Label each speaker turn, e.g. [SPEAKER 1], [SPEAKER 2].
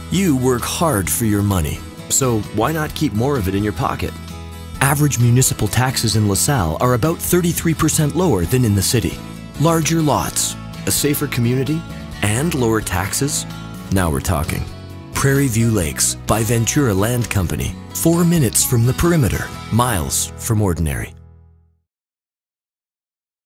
[SPEAKER 1] You work hard for your money, so why not keep more of it in your pocket? Average municipal taxes in LaSalle are about 33% lower than in the city. Larger lots, a safer community, and lower taxes? Now we're talking. Prairie View Lakes by Ventura Land Company. 4 minutes from the perimeter, miles from ordinary.